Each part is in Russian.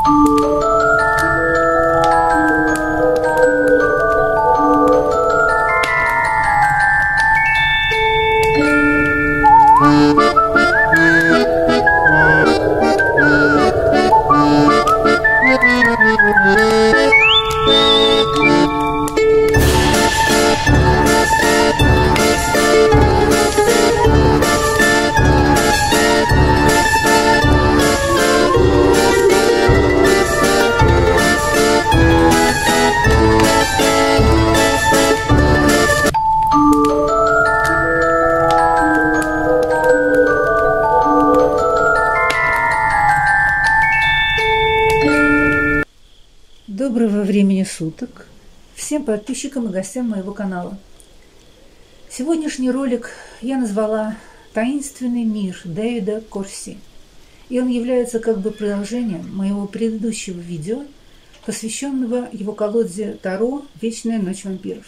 Доброго времени суток всем подписчикам и гостям моего канала. Сегодняшний ролик я назвала «Таинственный мир» Дэвида Корси. И он является как бы продолжением моего предыдущего видео, посвященного его колоде Таро «Вечная ночь вампиров».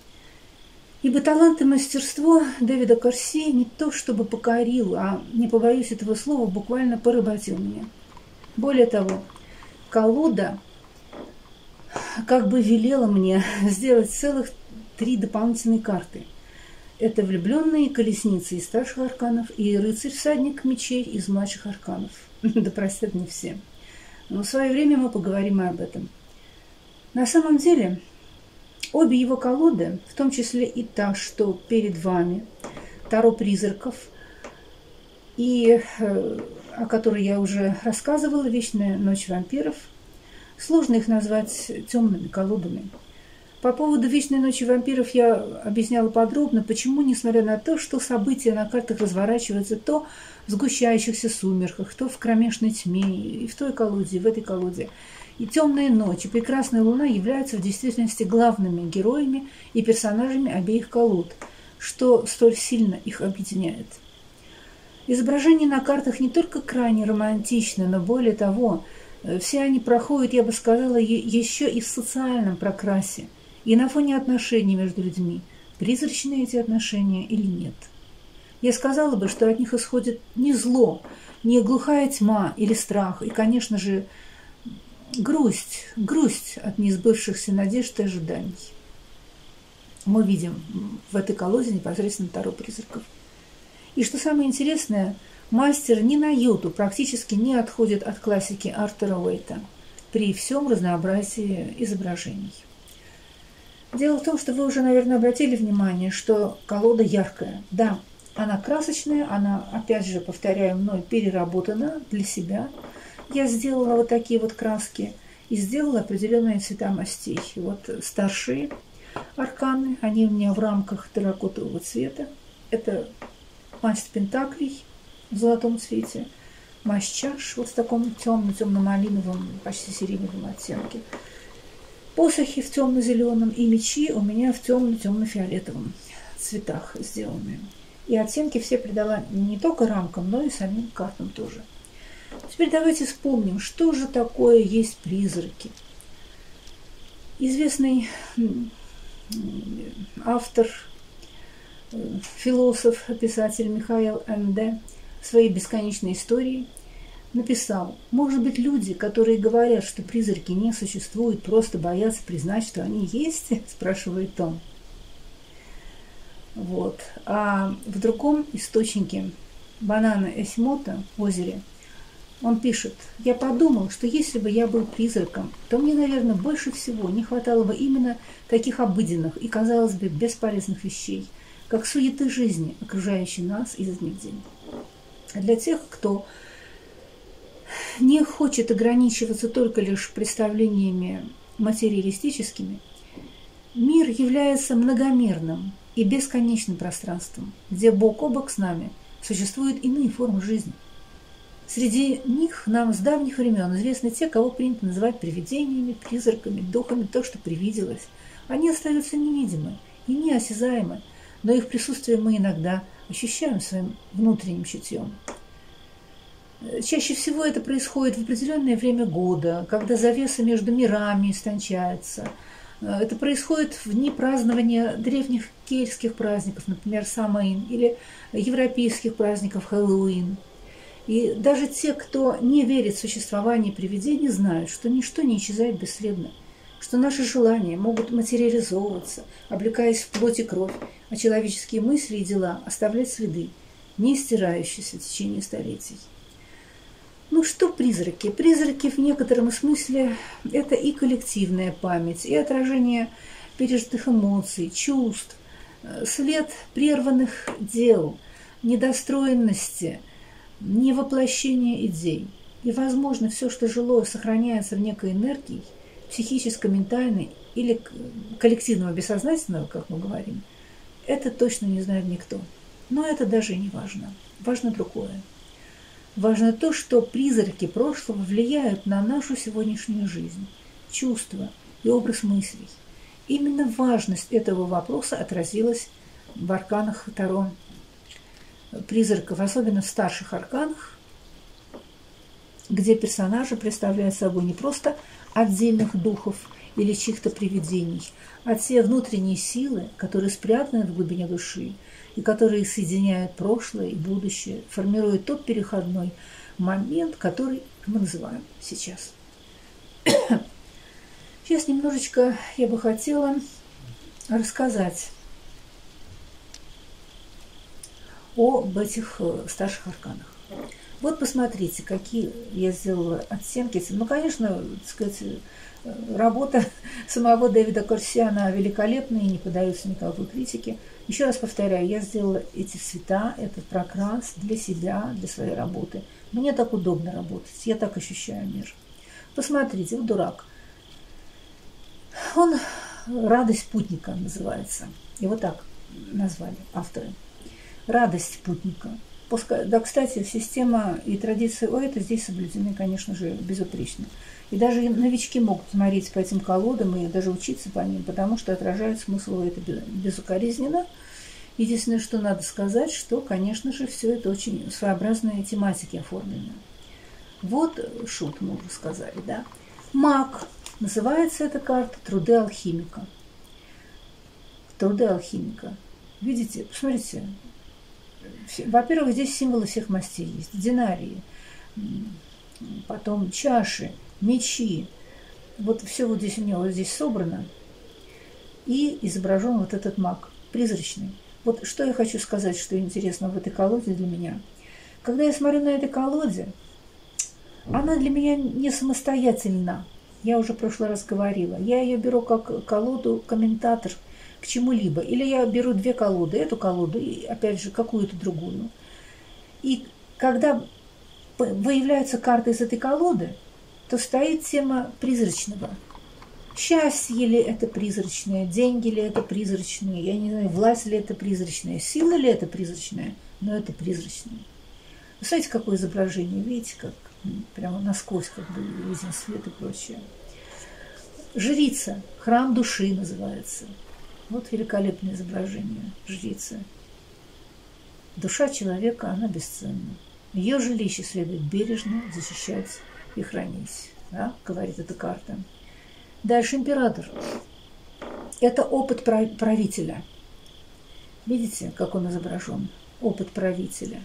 Ибо талант и мастерство Дэвида Корси не то чтобы покорил, а, не побоюсь этого слова, буквально поработил меня. Более того, колода как бы велела мне сделать целых 3 дополнительные карты. Это влюбленные колесницы из старших арканов и рыцарь-всадник мечей из младших арканов. Да простят мне все. Но в свое время мы поговорим и об этом. На самом деле, обе его колоды, в том числе и та, что перед вами, Таро призраков, и о которой я уже рассказывала, «Вечная ночь вампиров», сложно их назвать темными колодами. По поводу «Вечной ночи вампиров» я объясняла подробно, почему, несмотря на то, что события на картах разворачиваются то в сгущающихся сумерках, то в кромешной тьме, и в той колоде, и в этой колоде, и темная ночь, и прекрасная луна являются в действительности главными героями и персонажами обеих колод, что столь сильно их объединяет. Изображения на картах не только крайне романтичны, но более того, все они проходят, я бы сказала, еще и в социальном прокрасе, и на фоне отношений между людьми, призрачные эти отношения или нет. Я сказала бы, что от них исходит не зло, не глухая тьма или страх, и, конечно же, грусть от несбывшихся надежд и ожиданий. Мы видим в этой колоде непосредственно Таро призраков. И что самое интересное, мастер ни на йоту практически не отходит от классики Артура Уэйта при всем разнообразии изображений. Дело в том, что вы уже, наверное, обратили внимание, что колода яркая. Да, она красочная, она, опять же, повторяю, мной переработана для себя. Я сделала вот такие вот краски и сделала определенные цвета мастей. Вот старшие арканы, они у меня в рамках терракотового цвета. Это масть пентаклей в золотом цвете, масть чаш вот в таком темно-темно-малиновом, почти сиреневом оттенке, посохи в темно-зеленом и мечи у меня в темно-темно-фиолетовом цветах сделаны. И оттенки все придала не только рамкам, но и самим картам тоже. Теперь давайте вспомним, что же такое есть призраки. Известный автор, философ, писатель Михаил Энде в своей бесконечной истории написал: может быть, люди, которые говорят, что призраки не существуют, просто боятся признать, что они есть, спрашивает он. Вот. А в другом источнике Банана Эсимота в озере он пишет: я подумал, что если бы я был призраком, то мне, наверное, больше всего не хватало бы именно таких обыденных и, казалось бы, бесполезных вещей, как суеты жизни, окружающей нас изо дня в день. А для тех, кто не хочет ограничиваться только лишь представлениями материалистическими, мир является многомерным и бесконечным пространством, где бок о бок с нами существуют иные формы жизни. Среди них нам с давних времен известны те, кого принято называть привидениями, призраками, духами, то, что привиделось. Они остаются невидимы и неосязаемы, но их присутствие мы иногда ощущаем своим внутренним чутьем. Чаще всего это происходит в определенное время года, когда завеса между мирами истончается. Это происходит в дни празднования древних кельтских праздников, например, Самайн, или европейских праздников Хэллоуин. И даже те, кто не верит в существование привидений, знают, что ничто не исчезает бесследно, что наши желания могут материализовываться, облекаясь в плоть и кровь, а человеческие мысли и дела оставлять следы, не стирающиеся в течение столетий. Ну что призраки? Призраки в некотором смысле – это и коллективная память, и отражение пережитых эмоций, чувств, след прерванных дел, недостроенности, невоплощение идей. И, возможно, все, что жилое, сохраняется в некой энергии, психическо-ментальной или коллективного бессознательного, как мы говорим, это точно не знает никто. Но это даже не важно. Важно другое. Важно то, что призраки прошлого влияют на нашу сегодняшнюю жизнь, чувства и образ мыслей. Именно важность этого вопроса отразилась в арканах Таро призраков, особенно в старших арканах, где персонажи представляют собой не просто отдельных духов или чьих-то привидений, а те внутренние силы, которые спрятаны в глубине души и которые соединяют прошлое и будущее, формируют тот переходной момент, который мы называем сейчас. Сейчас немножечко я бы хотела рассказать об этих старших арканах. Вот посмотрите, какие я сделала оттенки. Ну, конечно, так сказать, работа самого Дэвида Корси, она великолепная и не поддается никакой критике. Еще раз повторяю, я сделала эти цвета, этот прокрас для себя, для своей работы. Мне так удобно работать, я так ощущаю мир. Посмотрите, вот дурак. Он «Радость путника» называется. Его так назвали авторы. «Радость путника». Да, кстати, система и традиции Оэта здесь соблюдены, конечно же, безупречно. И даже новички могут смотреть по этим колодам и даже учиться по ним, потому что отражают смысл Оэта безукоризненно. Единственное, что надо сказать, что, конечно же, все это очень своеобразные тематики оформлено. Вот шут, мы уже сказали, да. Маг. Называется эта карта «Труды алхимика». Труды алхимика. Видите, посмотрите. Во-первых, здесь символы всех мастей есть. Динарии, потом чаши, мечи. Вот все вот здесь у него здесь собрано. И изображен вот этот маг, призрачный. Вот что я хочу сказать, что интересно в этой колоде для меня. Когда я смотрю на этой колоде, она для меня не самостоятельна. Я уже в прошлый раз говорила. Я ее беру как колоду-комментатор к чему-либо. Или я беру две колоды, эту колоду и, опять же, какую-то другую. И когда выявляются карты из этой колоды, то стоит тема призрачного. Счастье ли это призрачное, деньги ли это призрачные, я не знаю, власть ли это призрачная, сила ли это призрачная, но это призрачное. Вы смотрите, какое изображение, видите, как прямо насквозь как бы виден свет и прочее. Жрица, храм души называется. Вот великолепное изображение жрицы. Душа человека, она бесценна. Ее жилище следует бережно защищать и хранить, да, говорит эта карта. Дальше император. Это опыт правителя. Видите, как он изображен? Опыт правителя.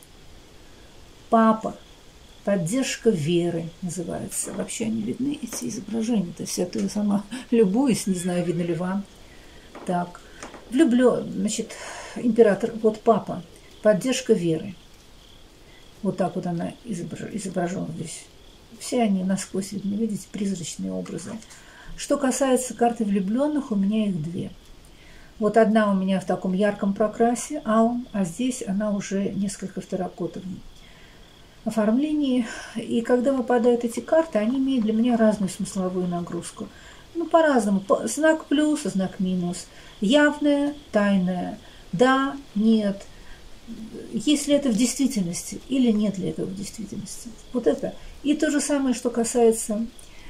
Папа. Поддержка веры называется. Вообще они видны, эти изображения. То есть я сама любуюсь, не знаю, видно ли вам. Так. Влюблен, значит, император. Вот папа. Поддержка веры. Вот так вот она изображена здесь. Все они насквозь видны, видите, призрачные образы. Что касается карты влюбленных, у меня их две. Вот одна у меня в таком ярком прокрасе, алом, а здесь она уже несколько в терракотовом оформлении. И когда выпадают эти карты, они имеют для меня разную смысловую нагрузку. Ну, по-разному. Знак плюс, знак минус. Явное, тайное. Да, нет. Есть ли это в действительности или нет ли этого в действительности. Вот это. И то же самое, что касается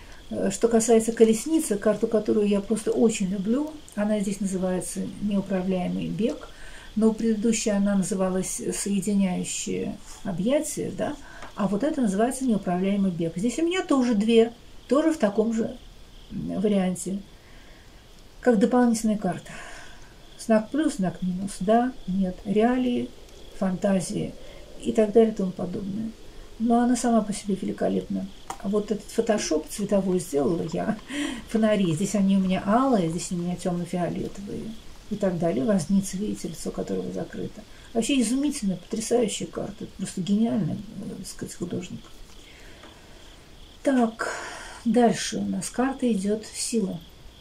колесницы, карту, которую я просто очень люблю. Она здесь называется «Неуправляемый бег», но предыдущая она называлась «Соединяющее объятие», да? А вот это называется «Неуправляемый бег». Здесь у меня тоже две, тоже в таком же варианте, как дополнительная карта. Знак плюс, знак минус, да, нет, реалии, фантазии и так далее и тому подобное. Но она сама по себе великолепна. А вот этот фотошоп цветовой сделала я, фонари. Здесь они у меня алые, здесь у меня темно-фиолетовые и так далее. Возница, видите, лицо которого закрыто. Вообще изумительная, потрясающая карта. Это просто гениальный, так сказать, художник. Так, дальше у нас карта идет сила.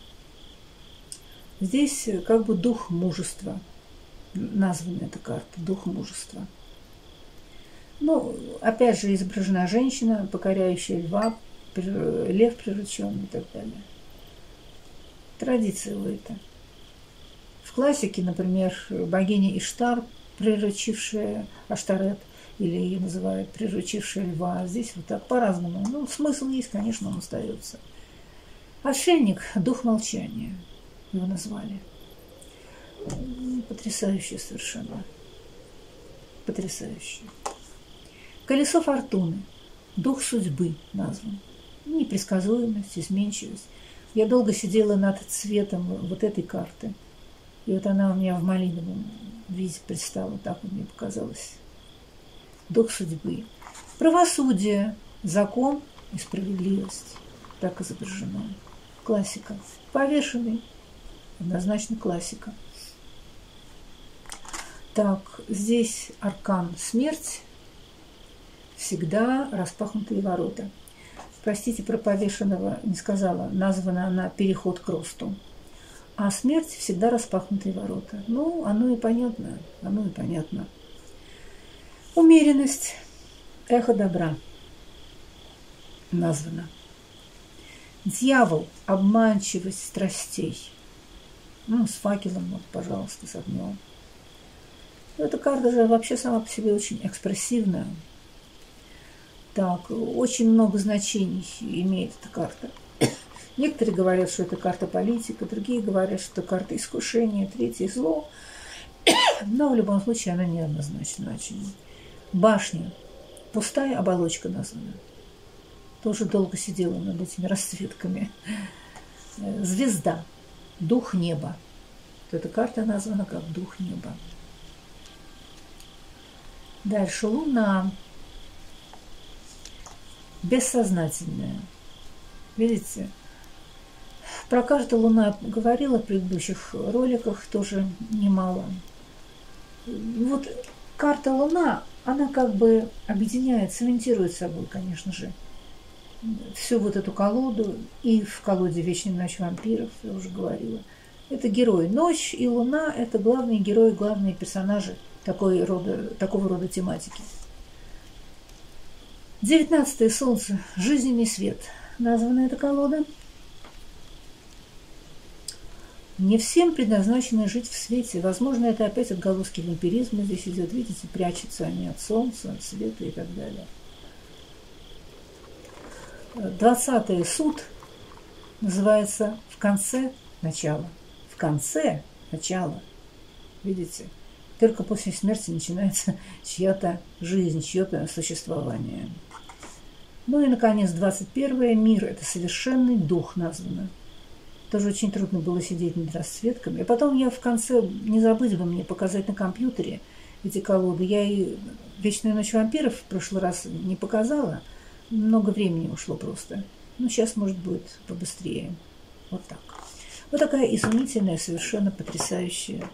Здесь как бы дух мужества. Названа эта карта, дух мужества. Ну, опять же, изображена женщина, покоряющая льва, лев прирученный и так далее. Традиция у это. В классике, например, богиня Иштар, приручившая Аштарет, или ее называют приручившая льва. Здесь вот так по-разному. Ну, смысл есть, конечно, он остается. Отшельник, дух молчания, его назвали. Потрясающе совершенно. Потрясающе. Колесо фортуны, дух судьбы назван. Непредсказуемость, изменчивость. Я долго сидела над цветом вот этой карты. И вот она у меня в малиновом виде предстала, так вот мне показалось. Дух судьбы. Правосудие, закон и справедливость. Так изображено. Классика. Повешенный. Однозначно классика. Так, здесь аркан смерть. Всегда распахнутые ворота. Простите, про повешенного не сказала. Названа она переход к росту. А смерть всегда распахнутые ворота. Ну, оно и понятно. Оно и понятно. Умеренность. Эхо добра. Названа. Дьявол. Обманчивость страстей. Ну, с факелом, вот, пожалуйста, с огнем. Эта карта же вообще сама по себе очень экспрессивная. Так, очень много значений имеет эта карта. Некоторые говорят, что это карта политика, другие говорят, что это карта искушения, третье зло. Но в любом случае она неоднозначна очень. Башня. Пустая оболочка названа. Тоже долго сидела над этими расцветками. Звезда. Дух неба. Вот эта карта названа как дух неба. Дальше луна. Бессознательная. Видите? Про карту Луна говорила в предыдущих роликах тоже немало. Вот карта Луна, она как бы объединяет, цементирует собой, конечно же, всю вот эту колоду. И в колоде «Вечная ночь вампиров», я уже говорила. Это герои. Ночь и Луна – это главные герои, главные персонажи такого рода тематики. 19-е солнце, жизненный свет. Названа эта колода. Не всем предназначено жить в свете. Возможно, это опять отголоски вампиризма здесь идет. Видите, прячутся они от солнца, от света и так далее. 20-й суд называется «В конце начала». В конце начала. Видите? Только после смерти начинается чья-то жизнь, чье-то существование. Ну и, наконец, 21-е. Мир – это совершенный дух названо. Тоже очень трудно было сидеть над расцветками. И потом я в конце, не забыть бы мне показать на компьютере эти колоды. Я и «Вечную ночь вампиров» в прошлый раз не показала. Много времени ушло просто. Ну, сейчас, может, будет побыстрее. Вот так. Вот такая изумительная, совершенно потрясающая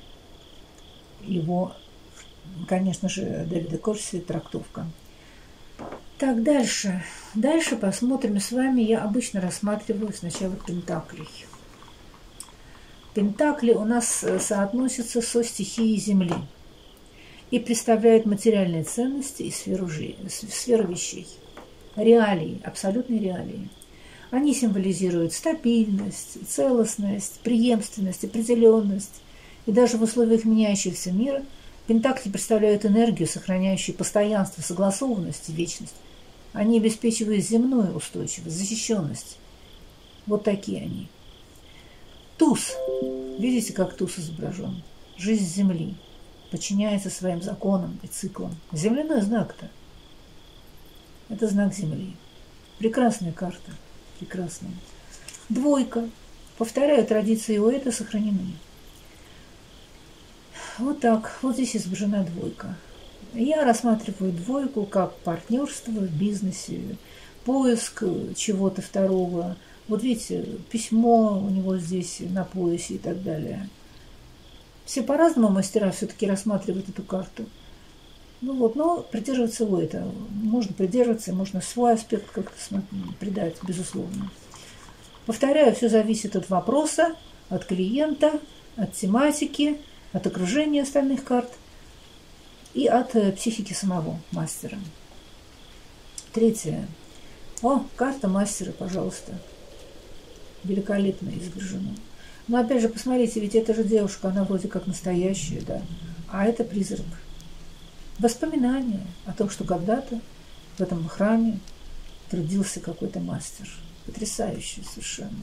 его, конечно же, Дэвида Корси трактовка. Так, дальше. Дальше посмотрим с вами. Я обычно рассматриваю сначала пентаклей. Пентакли у нас соотносятся со стихией Земли и представляют материальные ценности и сферу вещей. Реалии, абсолютные реалии. Они символизируют стабильность, целостность, преемственность, определенность. И даже в условиях меняющегося мира пентакли представляют энергию, сохраняющую постоянство, согласованность и вечность. Они обеспечивают земную устойчивость, защищенность. Вот такие они. Туз. Видите, как туз изображен? Жизнь Земли подчиняется своим законам и циклам. Земляной знак-то. Это знак Земли. Прекрасная карта. Прекрасная. Двойка. Повторяю, традиции Уэйта сохранены. Вот так. Вот здесь изображена двойка. Я рассматриваю двойку как партнерство в бизнесе, поиск чего-то второго. Вот видите, письмо у него здесь на поясе и так далее. Все по-разному мастера все-таки рассматривают эту карту. Ну вот, но придерживаться это. Можно придерживаться, можно свой аспект как-то придать, безусловно. Повторяю, все зависит от вопроса, от клиента, от тематики, от окружения остальных карт и от психики самого мастера. Третье. О, карта мастера, пожалуйста. Великолепно изображена. Но опять же, посмотрите, ведь это же девушка, она вроде как настоящая, да. А это призрак. Воспоминания о том, что когда-то в этом храме трудился какой-то мастер. Потрясающий совершенно.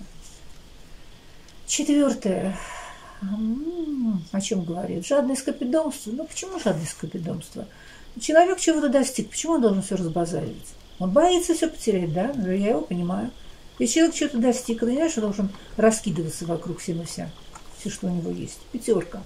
Четвертое. О чем говорит? Жадное скопидомство. Ну почему жадное скопидомство? Человек чего-то достиг, почему он должен все разбазаривать? Он боится все потерять, да? Я его понимаю. Если человек что-то достиг, он, понимаешь, должен раскидываться вокруг всем и вся. Все, что у него есть. Пятерка.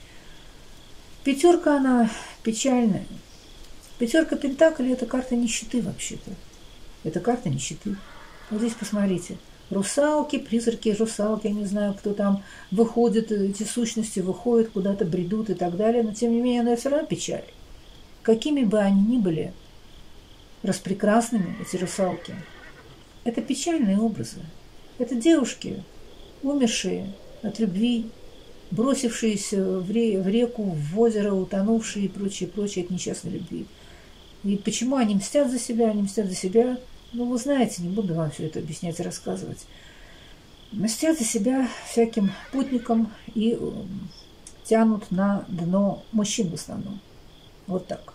Пятерка, она печальная. Пятерка пентаклей – это карта нищеты вообще-то. Это карта нищеты. Вот здесь посмотрите. Русалки, призраки, русалки, я не знаю, кто там выходит, эти сущности выходят, куда-то бредут и так далее. Но, тем не менее, она все равно печаль. Какими бы они ни были распрекрасными, эти русалки, это печальные образы. Это девушки, умершие от любви, бросившиеся в реку, в озеро, утонувшие и прочее, прочее от несчастной любви. И почему они мстят за себя? Они мстят за себя. Ну, вы знаете, не буду вам все это объяснять и рассказывать. Мстят за себя всяким путникам и тянут на дно мужчин в основном. Вот так.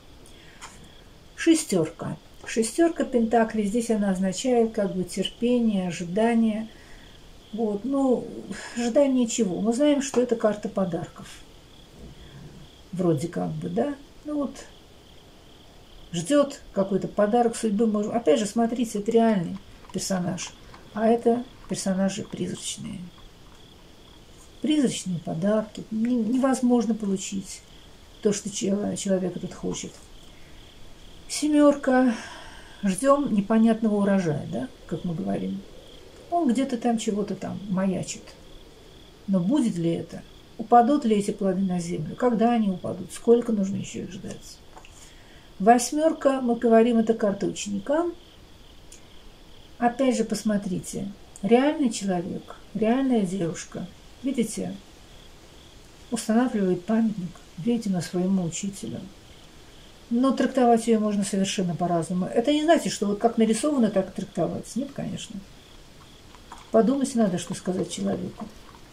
Шестерка. Шестерка пентаклей. Здесь она означает как бы терпение, ожидание. Вот. Ну, ожидание чего? Мы знаем, что это карта подарков. Вроде как бы, да? Ну вот. Ждет какой-то подарок судьбы. Опять же, смотрите, это реальный персонаж. А это персонажи призрачные. Призрачные подарки. Невозможно получить то, что человек этот хочет. Семерка. Ждем непонятного урожая, да, как мы говорим. Он где-то там чего-то там маячит. Но будет ли это? Упадут ли эти плоды на землю? Когда они упадут? Сколько нужно еще их ждать? Восьмерка, мы говорим, это карта ученика. Опять же, посмотрите. Реальный человек, реальная девушка, видите, устанавливает памятник, видимо, своему учителю. Но трактовать ее можно совершенно по-разному. Это не значит, что вот как нарисовано, так и трактовать. Нет, конечно. Подумать надо, что сказать человеку.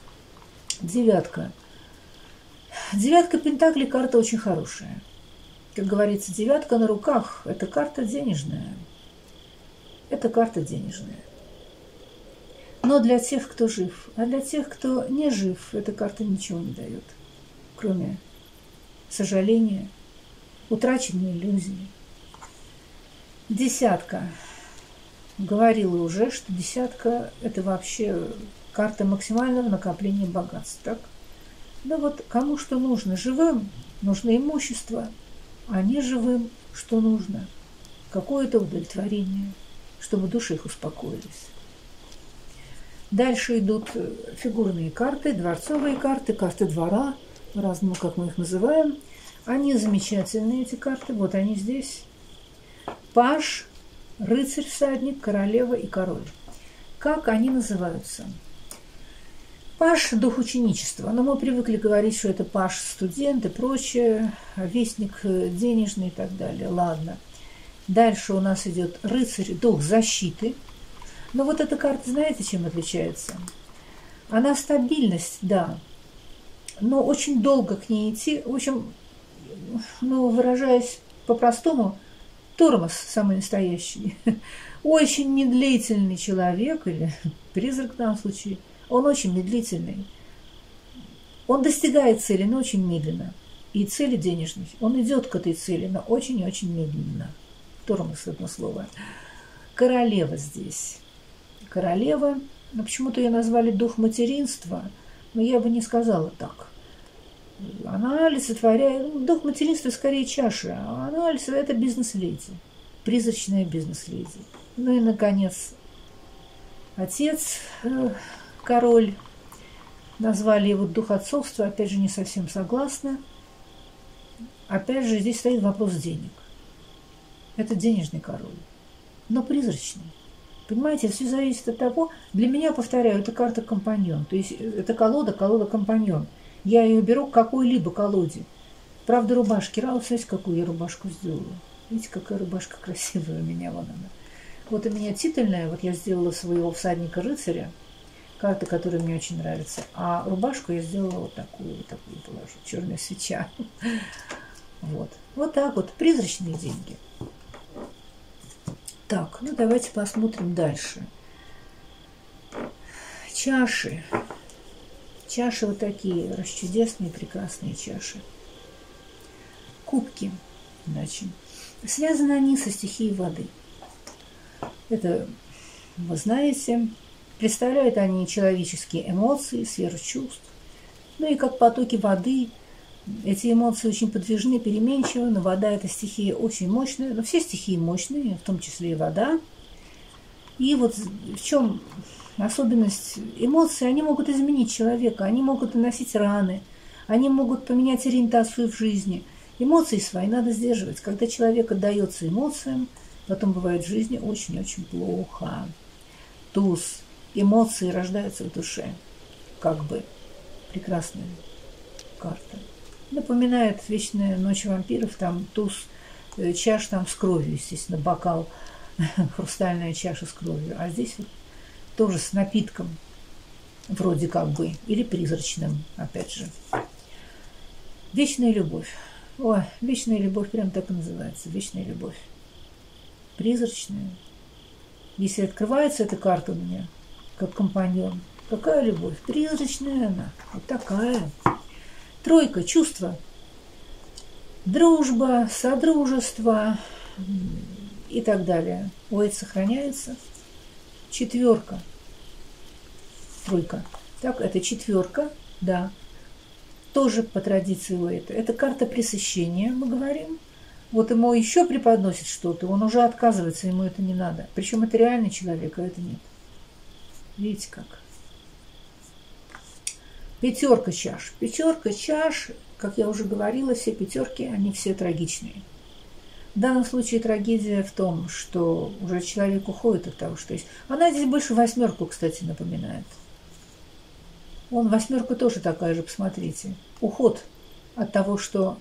Девятка. Девятка пентаклей, карта очень хорошая. Как говорится, девятка на руках – это карта денежная. Это карта денежная. Но для тех, кто жив. А для тех, кто не жив, эта карта ничего не дает. Кроме сожаления, утраченной иллюзии. Десятка. Говорила уже, что десятка – это вообще карта максимального накопления богатств. Так? Да вот кому что нужно. Живым нужно имущество, а не живым что нужно. Какое-то удовлетворение, чтобы души их успокоились. Дальше идут фигурные карты, дворцовые карты, карты двора, по-разному, как мы их называем. Они замечательные, эти карты. Вот они здесь. Паж, рыцарь-всадник, королева и король. Как они называются? Паж – дух ученичества. Но мы привыкли говорить, что это паж – студент и прочее, вестник денежный и так далее. Ладно. Дальше у нас идет рыцарь – дух защиты. Но вот эта карта, знаете, чем отличается? Она стабильность, да, но очень долго к ней идти. В общем, ну, выражаясь по-простому, тормоз самый настоящий. Очень медлительный человек, или призрак в данном случае, он очень медлительный. Он достигает цели, но очень медленно. И цели денежной. Он идет к этой цели, но очень и очень медленно. Тормоз – одно слово. Королева здесь. Королева, но почему-то ее назвали дух материнства, но я бы не сказала так. Она олицетворяет, дух материнства скорее чаша, а она олицетворяет это бизнес-леди, призрачная бизнес-леди. Ну и, наконец, отец, король, назвали его дух отцовства, опять же, не совсем согласна. Опять же, здесь стоит вопрос денег. Это денежный король, но призрачный. Понимаете, все зависит от того, для меня, повторяю, это карта компаньон, то есть это колода компаньон. Я ее беру к какой-либо колоде. Правда, рубашки. Смотрите, какую я рубашку сделала. Видите, какая рубашка красивая у меня, вон она. Вот у меня титульная, вот я сделала своего всадника-рыцаря, карта, которая мне очень нравится. А рубашку я сделала вот такую положу, черная свеча. Вот так вот, призрачные деньги. Так, ну давайте посмотрим дальше. Чаши. Чаши вот такие, расчудесные, прекрасные чаши. Кубки, иначе. Связаны они со стихией воды. Это, вы знаете, представляют они человеческие эмоции, сферу чувств. Ну и как потоки воды, эти эмоции очень подвижны, переменчивы, но вода – это стихия очень мощная, но все стихии мощные, в том числе и вода. И вот в чем особенность эмоций, они могут изменить человека, они могут наносить раны, они могут поменять ориентацию в жизни. Эмоции свои надо сдерживать. Когда человек отдается эмоциям, потом бывает в жизни очень-очень плохо. Туз. Эмоции рождаются в душе. Как бы прекрасная карта. Напоминает «Вечная ночь вампиров», там туз, чаш там с кровью, естественно, бокал, хрустальная чаша с кровью. А здесь вот тоже с напитком, вроде как бы, или призрачным, опять же. Вечная любовь. Ой, вечная любовь, прям так и называется, вечная любовь. Призрачная. Если открывается эта карта у меня, как компаньон, какая любовь? Призрачная она, вот такая. Тройка, чувства. Дружба, содружество и так далее. Ой, это сохраняется. Четверка. Тройка. Так, это четверка, да. Тоже по традиции у этого. Это карта пресыщения, мы говорим. Вот ему еще преподносит что-то, он уже отказывается, ему это не надо. Причем это реальный человек, а это нет. Видите как? Пятерка чаш. Пятерка чаш, как я уже говорила, все пятерки, они все трагичные. В данном случае трагедия в том, что уже человек уходит от того, что есть. Она здесь больше восьмерку, кстати, напоминает. Восьмерка тоже такая же, посмотрите. Уход от того, что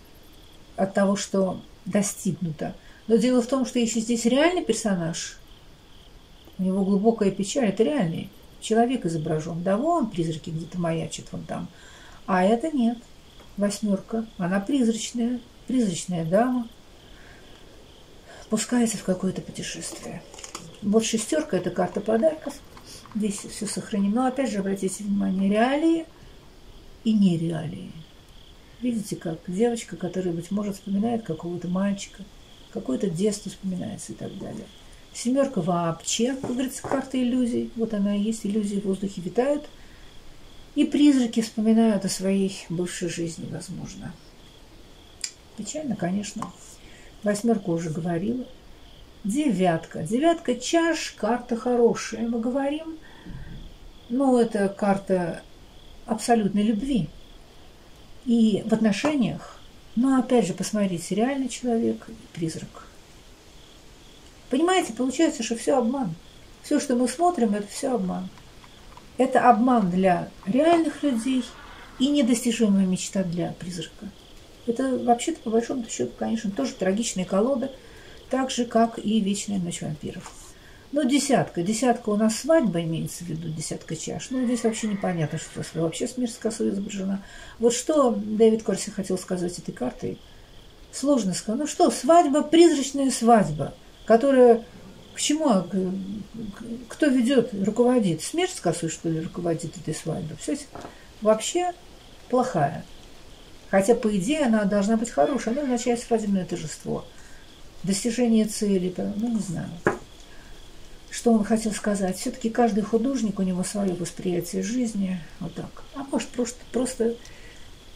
достигнуто. Но дело в том, что если здесь реальный персонаж, у него глубокая печаль, это реальный человек изображен. Да, вон призраки где-то маячат вон там. А это нет. Восьмерка. Она призрачная. Призрачная дама. Пускается в какое-то путешествие. Вот шестерка – это карта подарков. Здесь все сохранено. Но опять же, обратите внимание, реалии и нереалии. Видите, как девочка, которая, быть может, вспоминает какого-то мальчика, какое-то детство вспоминается и так далее. Семерка вообще, как говорится, карта иллюзий. Вот она и есть, иллюзии в воздухе витают. И призраки вспоминают о своей бывшей жизни, возможно. Печально, конечно. Восьмерку уже говорила. Девятка. Девятка чаш, карта хорошая, мы говорим. Но это карта абсолютной любви. И в отношениях, но опять же, посмотрите, реальный человек и призрак. Понимаете, получается, что все обман. Все, что мы смотрим, это все обман. Это обман для реальных людей и недостижимая мечта для призрака. Это вообще-то, по большому счету, конечно, тоже трагичная колода, так же, как и «Вечная ночь вампиров». Но десятка. Десятка у нас свадьба имеется в виду, десятка чаш. Ну, здесь вообще непонятно, что вообще смерть с косой изображена. Вот что Дэвид Корси хотел сказать этой картой, сложно сказать. Ну что, свадьба, призрачная свадьба, которая к чему? Кто ведет, руководит? Смерть с косой, что ли, руководит этой свадьбой? Все вообще плохая. Хотя, по идее, она должна быть хорошая. Она означает свадебное торжество. Достижение цели, ну, не знаю. Что он хотел сказать? Все-таки каждый художник, у него свое восприятие жизни. Вот так. А может, просто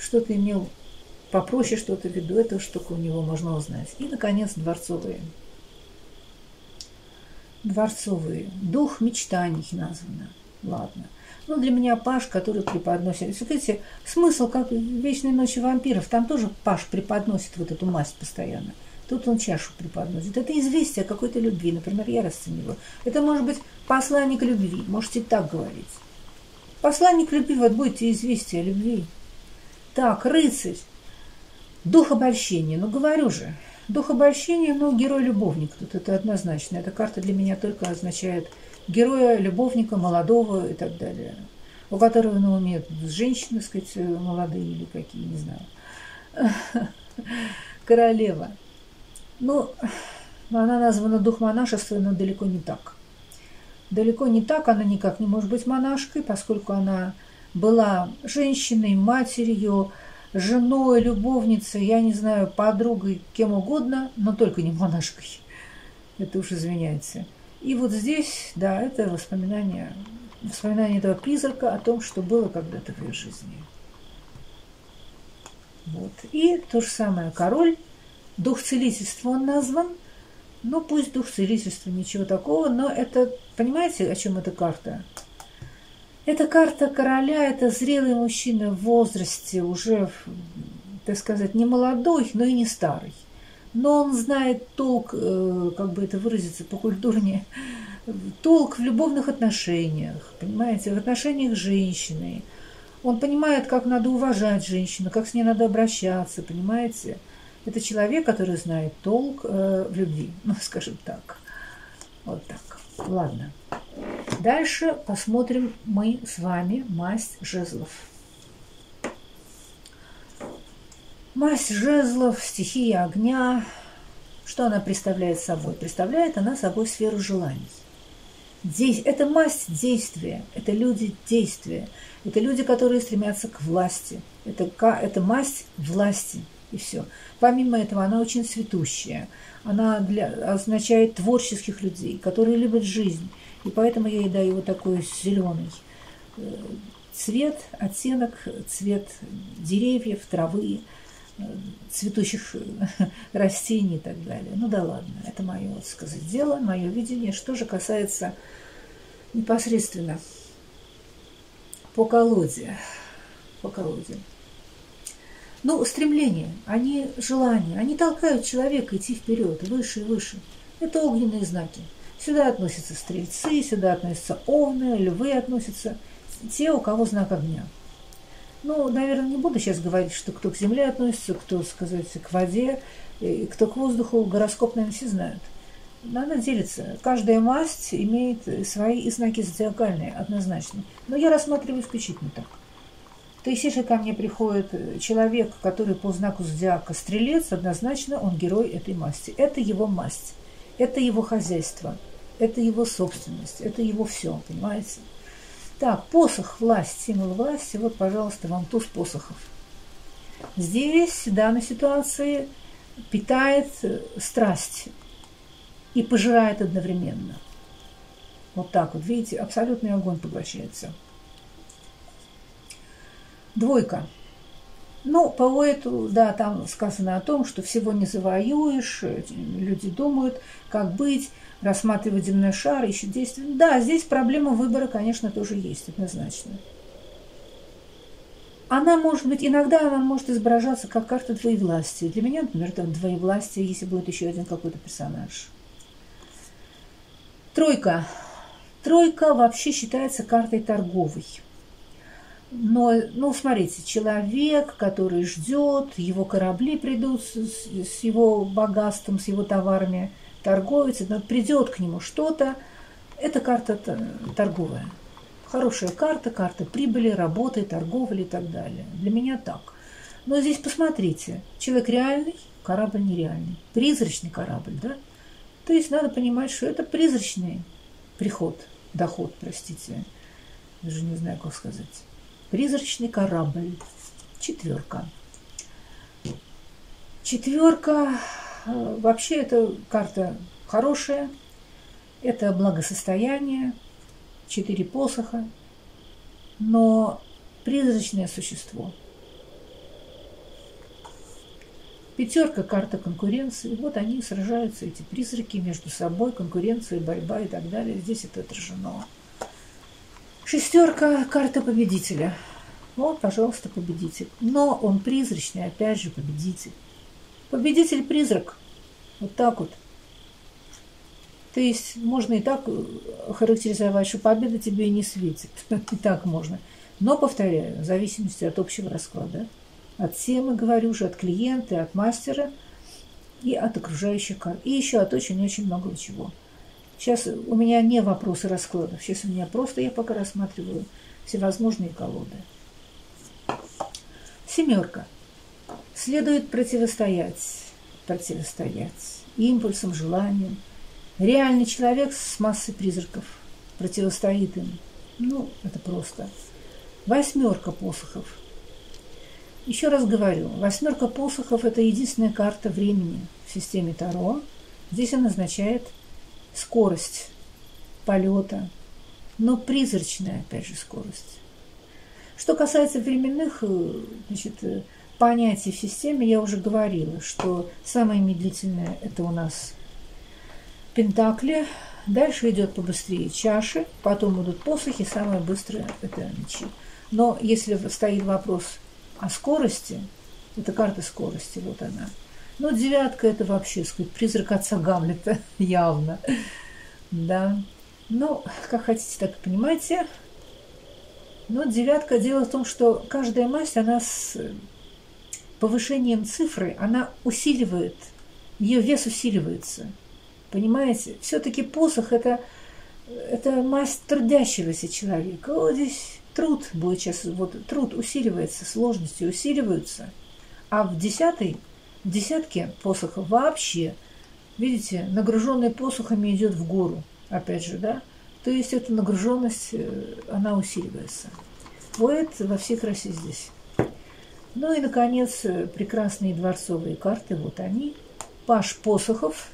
что-то имел попроще, что-то в виду. Это уж только у него можно узнать. И, наконец, дворцовые. Дворцовые. Дух мечтаний названо. Ладно. Ну, для меня паж, который преподносит. Смотрите, смысл, как в «Вечной ночи вампиров», там тоже паж преподносит вот эту масть постоянно. Тут он чашу преподносит. Это известие о какой-то любви. Например, я расцениваю. Это может быть посланник любви. Можете так говорить. Посланник любви, вот будете известие о любви. Так, рыцарь. Дух обольщения. Ну, говорю же. Дух обольщения, ну, герой-любовник. Тут это однозначно. Эта карта для меня только означает героя, любовника, молодого и так далее. У которого на уме женщины, так сказать, молодые или какие, не знаю. Королева. Ну, она названа дух монашества, но далеко не так. Далеко не так, она никак не может быть монашкой, поскольку она была женщиной, матерью, женой, любовницей, я не знаю, подругой, кем угодно, но только не монашкой. Это уж извиняйте. И вот здесь, да, это воспоминание этого призрака о том, что было когда-то в ее жизни. Вот. И то же самое король. Дух целительства он назван. Ну, пусть дух целительства, ничего такого, но это, понимаете, о чем эта карта? Это карта короля, это зрелый мужчина в возрасте, уже, так сказать, не молодой, но и не старый. Но он знает толк, как бы это выразиться покультурнее, толк в любовных отношениях, понимаете, в отношениях с женщиной. Он понимает, как надо уважать женщину, как с ней надо обращаться, понимаете. Это человек, который знает толк в любви, ну, скажем так. Вот так. Ладно. Дальше посмотрим мы с вами масть жезлов. Масть жезлов, стихия огня. Что она представляет собой? Представляет она собой сферу желаний. Это масть действия, это люди действия, это люди, которые стремятся к власти. Это масть власти. И все. Помимо этого, она очень цветущая. Она означает творческих людей, которые любят жизнь. И поэтому я ей даю вот такой зеленый цвет, оттенок, цвет деревьев, травы, цветущих растений и так далее. Ну да ладно, это мое, вот сказать, дело, мое видение. Что же касается непосредственно по колоде. Ну, стремления, они желания, они толкают человека идти вперед, выше и выше. Это огненные знаки. Сюда относятся стрельцы, сюда относятся овны, львы относятся, те, у кого знак огня. Ну, наверное, не буду сейчас говорить, что кто к земле относится, кто, сказать, к воде, кто к воздуху, гороскоп, наверное, все знают. Надо делиться. Каждая масть имеет свои знаки зодиакальные, однозначно. Но я рассматриваю исключительно так. То есть, если ко мне приходит человек, который по знаку зодиака стрелец, однозначно он герой этой масти. Это его масть, это его хозяйство, это его собственность, это его все, понимаете? Так, посох, власть, символ власти. Вот, пожалуйста, вам туз посохов. Здесь, в данной ситуации, питает страсть и пожирает одновременно. Вот так вот, видите, абсолютный огонь поглощается. Двойка. Ну, по поэту, да, там сказано о том, что всего не завоюешь, люди думают, как быть, рассматривать земной шар, ищут действия. Да, здесь проблема выбора, конечно, тоже есть, однозначно. Она может быть, иногда она может изображаться как карта двоевластия. Для меня, например, это двоевластие, если будет еще один какой-то персонаж. Тройка. Тройка вообще считается картой торговой. Но, ну, смотрите, человек, который ждет, его корабли придут с его богатством, с его товарами, торговец, придет к нему что-то, это карта торговая. Хорошая карта, карта прибыли, работы, торговли и так далее. Для меня так. Но здесь посмотрите, человек реальный, корабль нереальный. Призрачный корабль, да? То есть надо понимать, что это призрачный доход, простите. Даже не знаю, как сказать. Призрачный корабль. Четверка. Четверка. Вообще это карта хорошая. Это благосостояние. 4 посоха. Но призрачное существо. Пятерка – карта конкуренции. Вот они сражаются, эти призраки, между собой, конкуренция, борьба и так далее. Здесь это отражено. Шестерка – карта победителя. Вот, пожалуйста, победитель. Но он призрачный, опять же, победитель. Победитель-призрак. Вот так вот. То есть можно и так характеризовать, что победа тебе и не светит. И так можно. Но, повторяю, в зависимости от общего расклада. От темы, говорю уже, от клиента, от мастера и от окружающих карт. И еще от очень-очень многого чего. Сейчас у меня не вопросы раскладов. Сейчас у меня просто, я пока рассматриваю всевозможные колоды. Семерка. Следует противостоять импульсам, желаниям. Реальный человек с массой призраков противостоит им. Ну, это просто. Восьмерка посохов. Еще раз говорю, восьмерка посохов – это единственная карта времени в системе Таро. Здесь она означает скорость полета, но призрачная, опять же, скорость. Что касается временных, значит, понятий в системе, я уже говорила, что самое медлительное – это у нас пентакли, дальше идет побыстрее чаши, потом идут посохи, самое быстрое – это мечи. Но если стоит вопрос о скорости, это карта скорости, вот она. Но девятка – это вообще, сказать, призрак отца Гамлета, явно. Да. Ну, как хотите, так и понимаете. Но девятка, дело в том, что каждая масть, она с повышением цифры, она усиливает, ее вес усиливается. Понимаете? Все-таки посох – это масть трудящегося человека. Вот здесь труд будет сейчас, вот труд усиливается, сложности усиливаются. А в десятке посохов вообще, видите, нагруженный посохами идет в гору, опять же, да? То есть эта нагруженность, она усиливается. Вот во всей красе здесь. Ну и, наконец, прекрасные дворцовые карты, вот они. Паж посохов.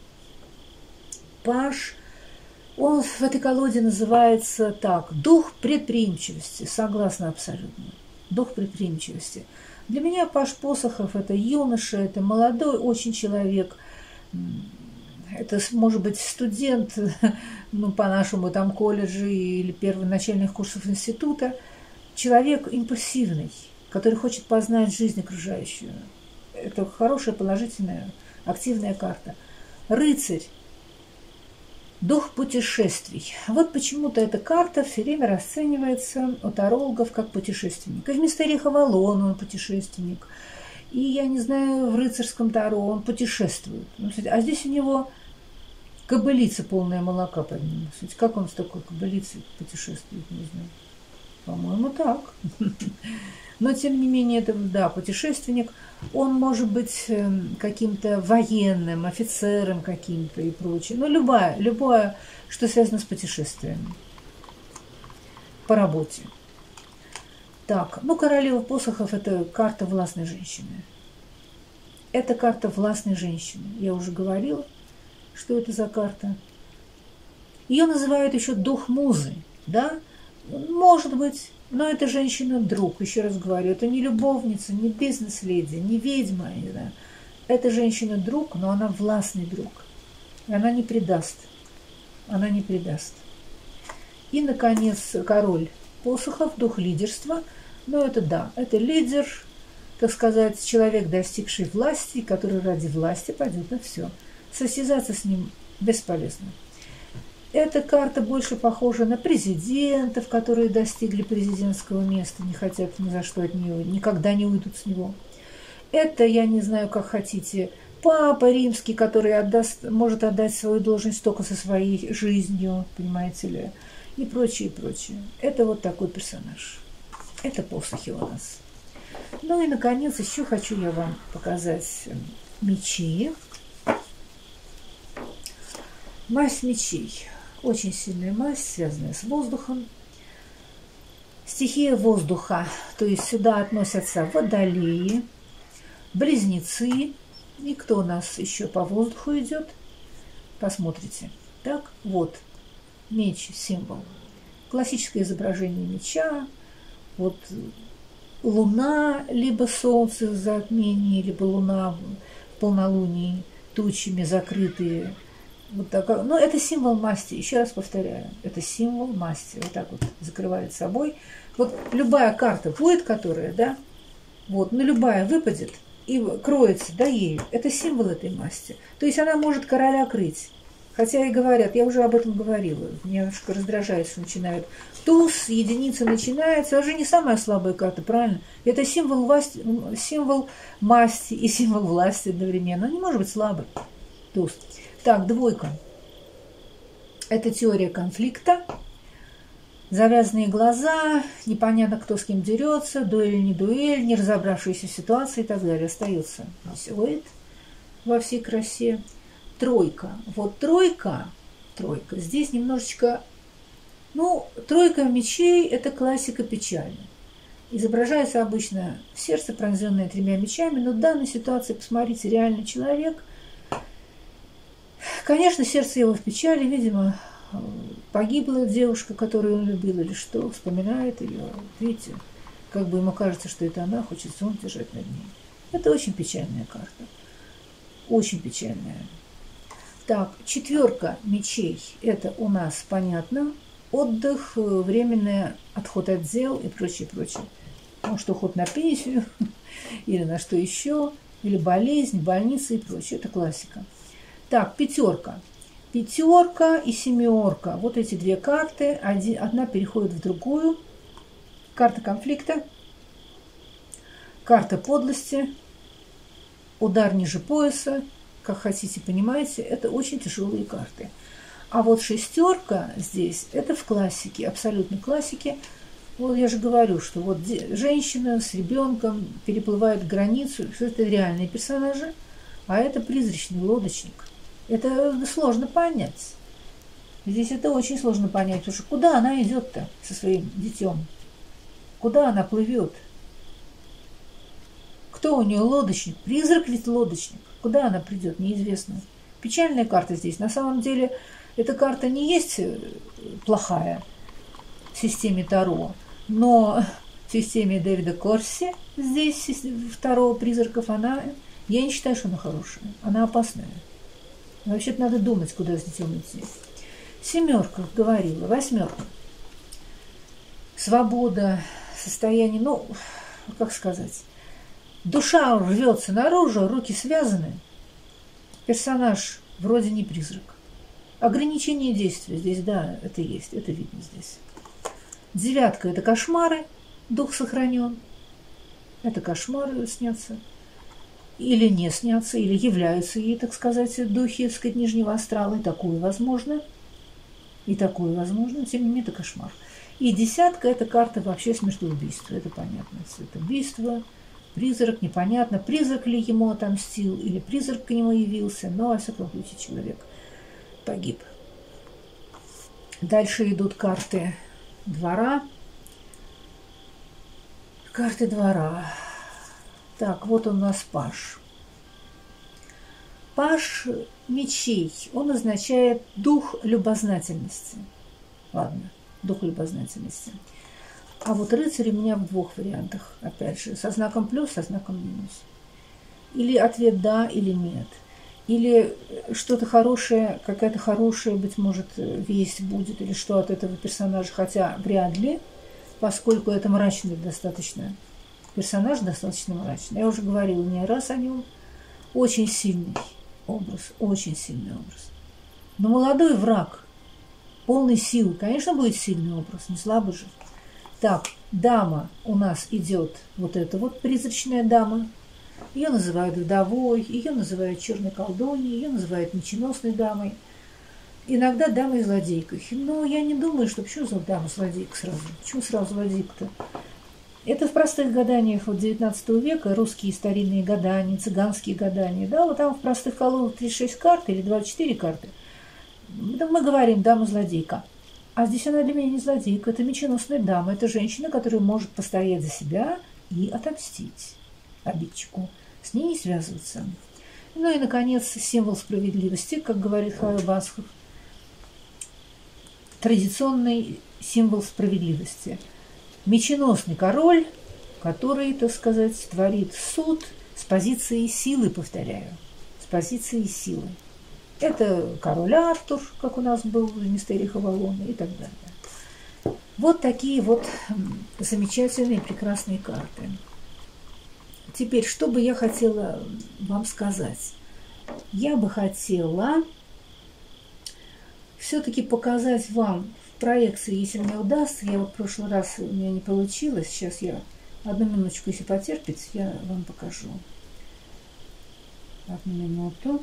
Паж, он в этой колоде называется так: дух предприимчивости. Согласна абсолютно. Дух предприимчивости. Для меня паж посохов – это юноша, это молодой очень человек. Это может быть студент, ну, по-нашему, там, колледжа или первоначальных курсов института. Человек импульсивный, который хочет познать жизнь окружающую. Это хорошая, положительная, активная карта. Рыцарь. Дух путешествий. Вот почему-то эта карта все время расценивается у тарологов как путешественник. И в мистериях Авалона он путешественник. И, я не знаю, в рыцарском таро он путешествует. А здесь у него кобылица полная молока под ним. Как он с такой кобылицей путешествует, не знаю. По-моему, так. Но, тем не менее, это, да, путешественник. Он может быть каким-то военным, офицером каким-то и прочее. Ну, любое, что связано с путешествиями. По работе. Так, ну, королева посохов – это карта властной женщины. Это карта властной женщины. Я уже говорила, что это за карта. Ее называют еще дух музы, да? Может быть, но это женщина-друг, еще раз говорю. Это не любовница, не бизнес-леди, не ведьма. Да? Это женщина-друг, но она властный друг. И она не предаст. Она не предаст. И, наконец, король посохов, дух лидерства. Но это да, это лидер, так сказать, человек, достигший власти, который ради власти пойдет на все. Состязаться с ним бесполезно. Эта карта больше похожа на президентов, которые достигли президентского места, не хотят ни за что от нее, никогда не уйдут с него. Это, я не знаю, как хотите, папа римский, который может отдать свою должность только со своей жизнью, понимаете ли, и прочее, и прочее. Это вот такой персонаж. Это посохи у нас. Ну и, наконец, еще хочу я вам показать мечи. Масть мечей. Очень сильная масть, связанная с воздухом. Стихия воздуха. То есть сюда относятся водолеи, близнецы. И кто у нас еще по воздуху идет? Посмотрите. Так, вот. Меч – символ. Классическое изображение меча. Вот луна, либо солнце в затмении, либо луна в полнолунии, тучами закрытые. Вот так. Но это символ масти, еще раз повторяю, это символ масти. Вот так вот закрывает собой. Вот любая карта будет, которая, да, вот, но любая выпадет и кроется, да, ею. Это символ этой масти. То есть она может короля крыть. Хотя и говорят, я уже об этом говорила, меня немножко раздражает, что начинают. Туз, единица начинается, это же не самая слабая карта, правильно? Это символ власти, символ масти и символ власти одновременно. Он не может быть слабый. Туз. Так, двойка. Это теория конфликта. Завязанные глаза, непонятно, кто с кем дерется, дуэль, не дуэль, не разобравшиеся ситуации и так далее. Остается силуэт во всей красе. Тройка. Вот тройка, здесь немножечко, ну, тройка мечей – это классика печали. Изображается обычно сердце, пронзенное 3 мечами, но в данной ситуации, посмотрите, реальный человек, конечно, сердце его в печали, видимо, погибла девушка, которую он любил или что, вспоминает ее, видите, как бы ему кажется, что это она, хочет сон держать над ней. Это очень печальная карта, очень печальная. Так, 4 мечей – это у нас, понятно, отдых, временный отход от дел и прочее, прочее. Может, уход на пенсию или на что еще, или болезнь, больница и прочее. Это классика. Так, 5. 5 и 7. Вот эти 2 карты, одна переходит в другую. Карта конфликта, карта подлости, удар ниже пояса. Как хотите, понимаете, это очень тяжелые карты. А вот 6 здесь, это в классике, абсолютно классике. Вот я же говорю, что вот женщина с ребенком переплывает границу, что это реальные персонажи, а это призрачный лодочник. Это сложно понять. Здесь это очень сложно понять, потому что куда она идет-то со своим детем? Куда она плывет? Кто у нее лодочник? Призрак ведь лодочник. Куда она придет, неизвестно. Печальная карта здесь. На самом деле, эта карта не есть плохая в системе Таро, но в системе Дэвида Корси, здесь второго призраков, я не считаю, что она хорошая. Она опасная. Вообще-то надо думать, куда с детем идти. 7, говорила. 8. Свобода, состояние, ну, как сказать... Душа рвется наружу, руки связаны. Персонаж вроде не призрак. Ограничение действия здесь, да, это есть, это видно здесь. 9 – это кошмары, дух сохранен. Это кошмары снятся. Или не снятся, или являются ей, так сказать, духи, так сказать, нижнего астрала. И такое возможно. И такое возможно, тем не менее, это кошмар. И 10 – это карта вообще смертоубийства. Это понятно. Это убийство. Призрак, непонятно, призрак ли ему отомстил, или призрак к нему явился, но, во всяком случае, человек погиб. Дальше идут карты двора. Карты двора. Так, вот у нас паж. Паж мечей, он означает дух любознательности. Ладно, дух любознательности. А вот рыцарь у меня в 2 вариантах, опять же, со знаком плюс, со знаком минус. Или ответ да, или нет. Или что-то хорошее, какая-то хорошая, быть может, весть будет, или что от этого персонажа, хотя вряд ли, поскольку это мрачный достаточно персонаж, достаточно мрачный. Я уже говорила не раз о нем. Очень сильный образ, очень сильный образ. Но молодой враг, полный сил, конечно, будет сильный образ, не слабый же. Так, дама у нас идет, вот эта вот призрачная дама. Ее называют вдовой, ее называют черной колдуньей, ее называют меченосной дамой. Иногда дамой-злодейкой. Но я не думаю, что почему за дама-злодейка сразу? Почему сразу злодейка-то? Это в простых гаданиях вот 19 века, русские старинные гадания, цыганские гадания. Да, вот там в простых колодах 36 карт или 24 карты. Мы говорим дама-злодейка. А здесь она для меня не злодейка, это меченосная дама, это женщина, которая может постоять за себя и отомстить обидчику, с ней не связываться. Ну и, наконец, символ справедливости, как говорит Хавел Басков, традиционный символ справедливости. Меченосный король, который, так сказать, творит суд с позиции силы, повторяю, с позиции силы. Это король Артур, как у нас был в «Мистериях Авалона» и так далее. Вот такие вот замечательные, прекрасные карты. Теперь, что бы я хотела вам сказать? Я бы хотела все-таки показать вам в проекции, если мне удастся. Я вот в прошлый раз у меня не получилось. Сейчас я одну минуточку, если потерпите, я вам покажу. Одну минуту.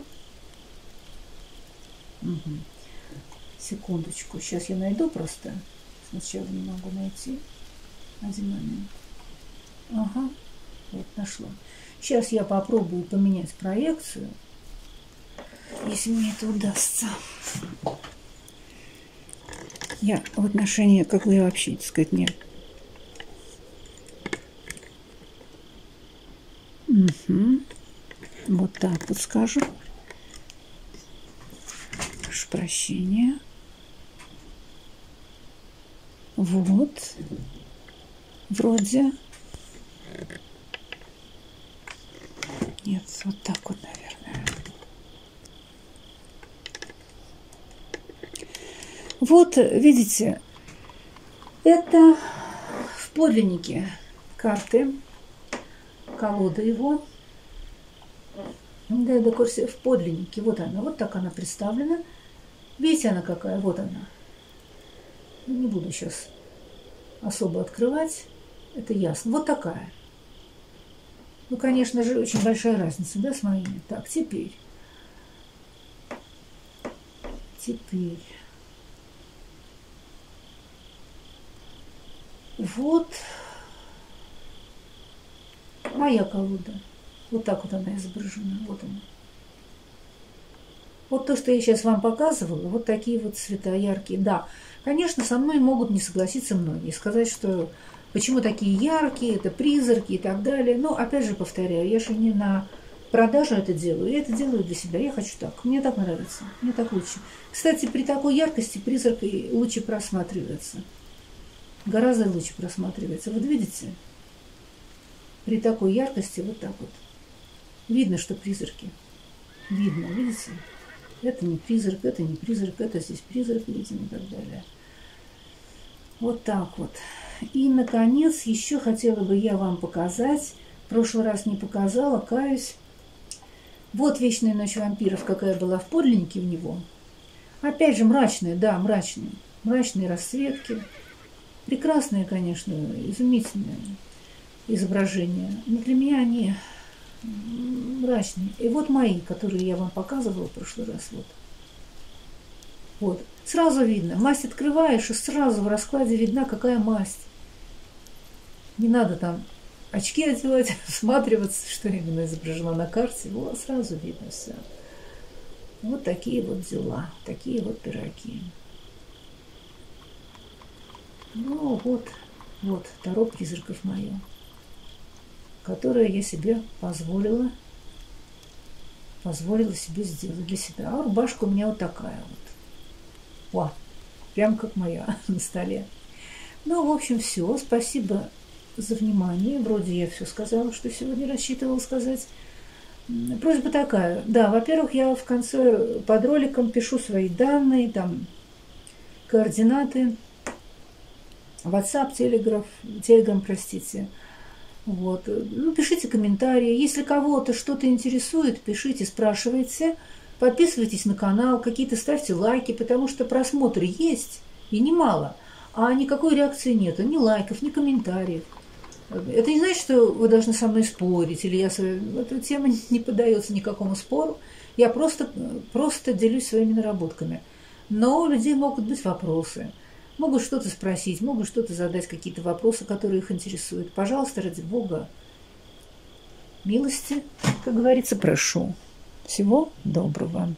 Угу. Секундочку. Сейчас я найду просто. Сначала не могу найти. Один момент. Ага. Вот нашла. Сейчас я попробую поменять проекцию. Если мне это удастся. Я в отношении, как бы я вообще, так сказать, нет. Угу. Вот так вот скажу. Прошу прощения. Вот. Вроде. Нет, вот так вот, наверное. Вот, видите, это в подлиннике карты, колода его. Дайда Корси в подлиннике. Вот она, вот так она представлена. Видите, она какая? Вот она. Не буду сейчас особо открывать. Это ясно. Вот такая. Ну, конечно же, очень большая разница, да, с моими. Так, теперь. Вот моя колода. Вот так вот она изображена. Вот она. Вот то, что я сейчас вам показывала, вот такие вот цвета яркие. Да, конечно, со мной могут не согласиться многие. Сказать, что почему такие яркие, это призраки и так далее. Но, опять же, повторяю, я же не на продажу это делаю. Я это делаю для себя. Я хочу так. Мне так нравится. Мне так лучше. Кстати, при такой яркости призрак лучше просматривается. Гораздо лучше просматривается. Вот видите? При такой яркости вот так вот. Видно, что призраки. Видно, видите? Это не призрак, это не призрак, это здесь призрак, видимо, и так далее. Вот так вот. И, наконец, еще хотела бы я вам показать. В прошлый раз не показала, каюсь. Вот «Вечная ночь вампиров», какая была в подлиннике у него. Опять же, мрачные, да, мрачные. Мрачные расцветки. Прекрасные, конечно, изумительные изображения. Но для меня они мрачные. И вот мои, которые я вам показывала в прошлый раз. Вот. Вот. Сразу видно. Масть открываешь, и сразу в раскладе видна, какая масть. Не надо там очки одевать, всматриваться, что именно изображено на карте. Вот сразу видно все. Вот такие вот дела, такие вот пироги. Ну вот, вот Таро призраков мое, которое я себе позволила себе сделать для себя. А рубашка у меня вот такая вот. О, прям как моя на столе. Ну, в общем, все. Спасибо за внимание. Вроде я все сказала, что сегодня рассчитывала сказать. Просьба такая. Да, во-первых, я в конце под роликом пишу свои данные, там, координаты. WhatsApp, Telegram, простите. Вот. Ну, пишите комментарии. Если кого-то что-то интересует, пишите, спрашивайте. Подписывайтесь на канал, какие-то ставьте лайки, потому что просмотры есть, и немало. А никакой реакции нету, ни лайков, ни комментариев. Это не значит, что вы должны со мной спорить, или эта тема не поддается никакому спору. Я просто делюсь своими наработками. Но у людей могут быть вопросы. Могут что-то спросить, могут что-то задать, какие-то вопросы, которые их интересуют. Пожалуйста, ради Бога, милости, как говорится, прошу. Всего доброго.